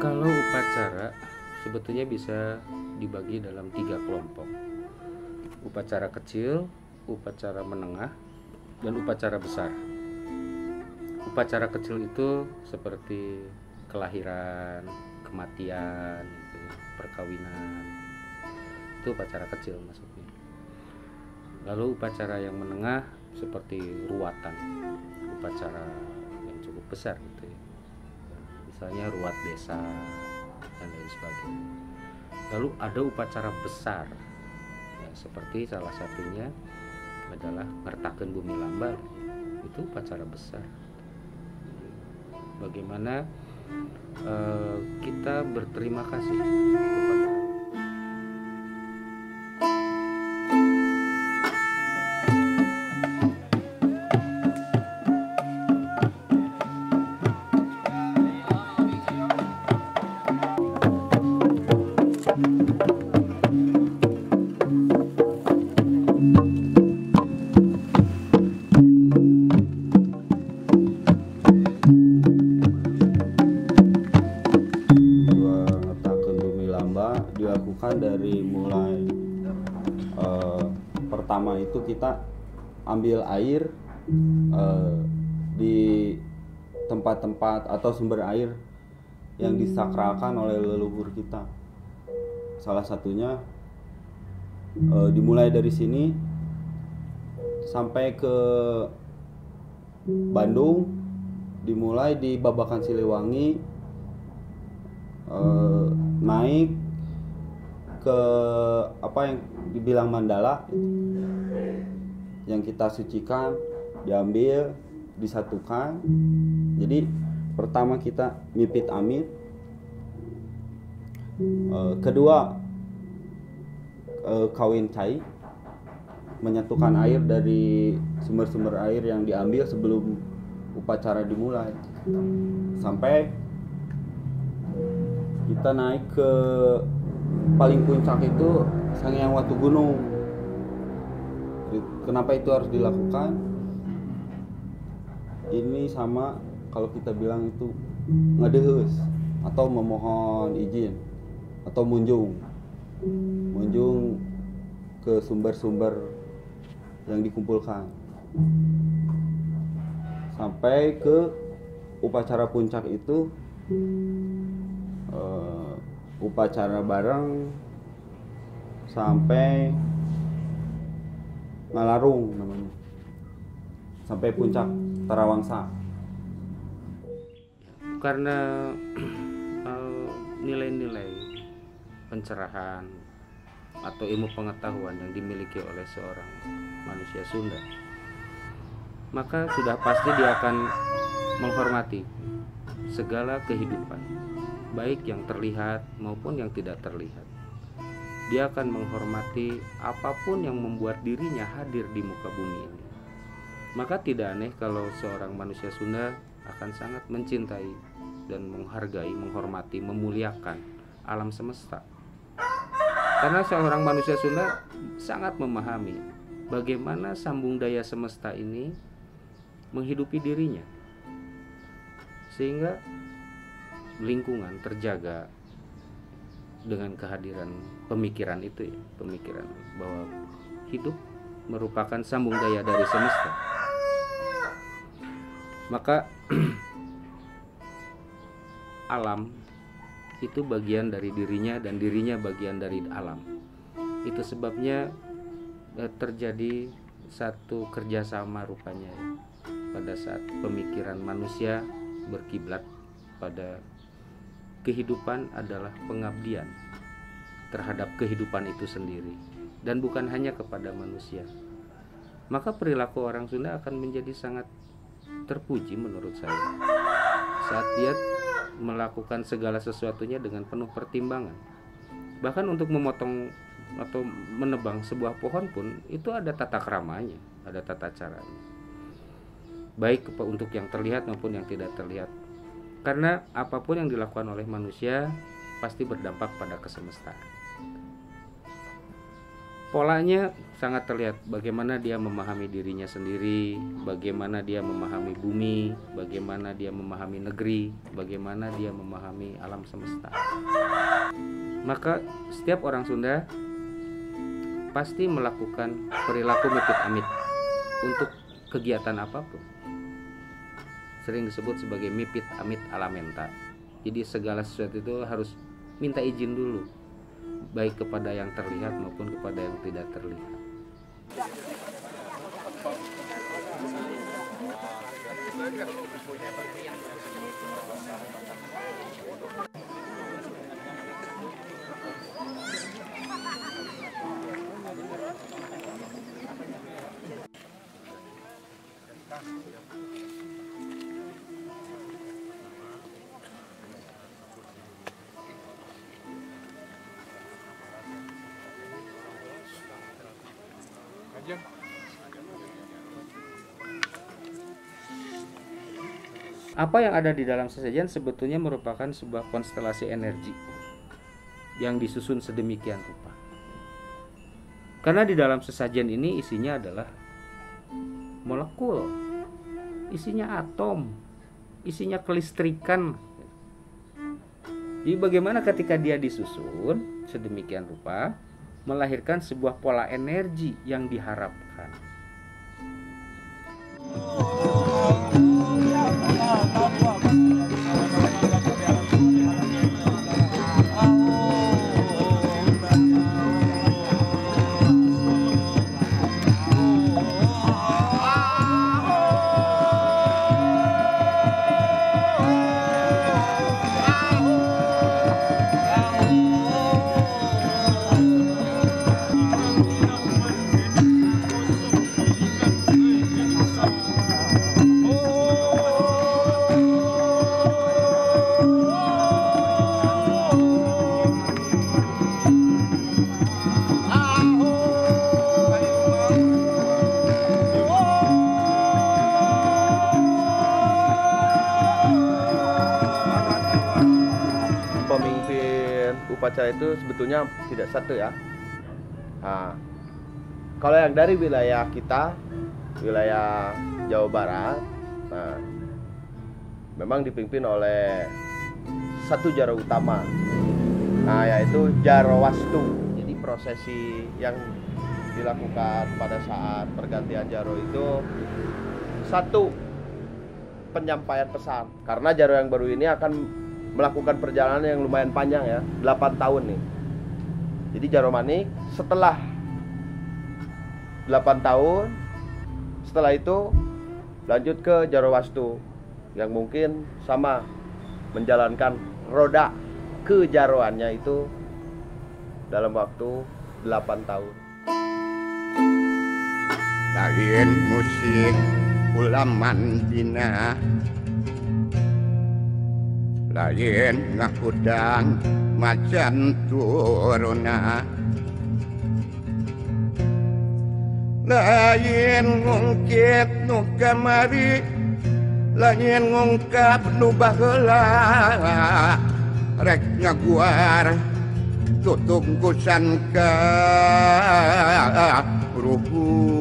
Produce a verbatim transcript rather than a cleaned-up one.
Kalau upacara sebetulnya bisa dibagi dalam tiga kelompok. Upacara kecil, upacara menengah, dan upacara besar. Upacara kecil itu seperti kelahiran, kematian, gitu, perkawinan. Itu upacara kecil maksudnya. Lalu upacara yang menengah seperti ruatan, upacara yang cukup besar gitu ya. Misalnya ruat desa dan lain sebagainya. Lalu ada upacara besar ya, seperti salah satunya adalah ngertakeun bumi lamba, itu upacara besar. Bagaimana uh, kita berterima kasih kepada dilakukan dari mulai uh, pertama itu kita ambil air uh, di tempat-tempat atau sumber air yang disakralkan oleh leluhur kita. Salah satunya uh, dimulai dari sini sampai ke Bandung, dimulai di Babakan Siliwangi, uh, naik ke apa yang dibilang mandala yang kita sucikan, diambil, disatukan. Jadi pertama kita mipit amit, e, kedua e, kawin cai, menyatukan air dari sumber-sumber air yang diambil sebelum upacara dimulai, sampai kita naik ke paling puncak itu Sanghyang Watu Gunung. Kenapa itu harus dilakukan? Ini sama kalau kita bilang itu ngadeheus atau memohon izin atau munjung. Munjung ke sumber-sumber yang dikumpulkan. Sampai ke upacara puncak itu uh, upacara bareng sampai Ngalarung namanya, sampai puncak Tarawangsa. Karena uh, nilai-nilai pencerahan atau ilmu pengetahuan yang dimiliki oleh seorang manusia Sunda, maka sudah pasti dia akan menghormati segala kehidupan, baik yang terlihat maupun yang tidak terlihat. Dia akan menghormati apapun yang membuat dirinya hadir di muka bumi ini. Maka tidak aneh kalau seorang manusia Sunda akan sangat mencintai dan menghargai, menghormati, memuliakan alam semesta. Karena seorang manusia Sunda sangat memahami bagaimana sambung daya semesta ini menghidupi dirinya, sehingga lingkungan terjaga dengan kehadiran pemikiran itu ya, pemikiran bahwa hidup merupakan sambung daya dari semesta. Maka alam itu bagian dari dirinya dan dirinya bagian dari alam. Itu sebabnya eh, terjadi satu kerjasama rupanya ya, pada saat pemikiran manusia berkiblat pada kehidupan adalah pengabdian terhadap kehidupan itu sendiri dan bukan hanya kepada manusia. Maka perilaku orang Sunda akan menjadi sangat terpuji menurut saya saat dia melakukan segala sesuatunya dengan penuh pertimbangan. Bahkan untuk memotong atau menebang sebuah pohon pun itu ada tata keramanya, ada tata caranya, baik untuk yang terlihat maupun yang tidak terlihat. Karena apapun yang dilakukan oleh manusia pasti berdampak pada kesemestaan. polanya sangat terlihat bagaimana dia memahami dirinya sendiri, bagaimana dia memahami bumi, bagaimana dia memahami negeri, bagaimana dia memahami alam semesta. Maka setiap orang Sunda pasti melakukan perilaku mipit amit untuk kegiatan apapun. Sering disebut sebagai mipit amit alamenta. Jadi segala sesuatu itu harus minta izin dulu, baik kepada yang terlihat maupun kepada yang tidak terlihat. Apa yang ada di dalam sesajen sebetulnya merupakan sebuah konstelasi energi yang disusun sedemikian rupa. Karena di dalam sesajen ini isinya adalah molekul, isinya atom, isinya kelistrikan. Jadi bagaimana ketika dia disusun sedemikian rupa melahirkan sebuah pola energi yang diharapkan. Upacara itu sebetulnya tidak satu ya. Nah, kalau yang dari wilayah kita, wilayah Jawa Barat, nah, memang dipimpin oleh satu jaro utama, nah yaitu Jaro Wastu. Jadi prosesi yang dilakukan pada saat pergantian jaro itu satu, penyampaian pesan. Karena jaro yang baru ini akan melakukan perjalanan yang lumayan panjang ya, delapan tahun nih. Jadi Jaro Manik setelah delapan tahun, setelah itu lanjut ke Jaro Wastu yang mungkin sama menjalankan roda kejaroannya itu dalam waktu delapan tahun. Lain musik ulaman dina, lain ngakudang macan turuna, lain ngungkit nu kamari, lain ngungkap nu baheula, rek ngaguar tutungkusan ka ruhu.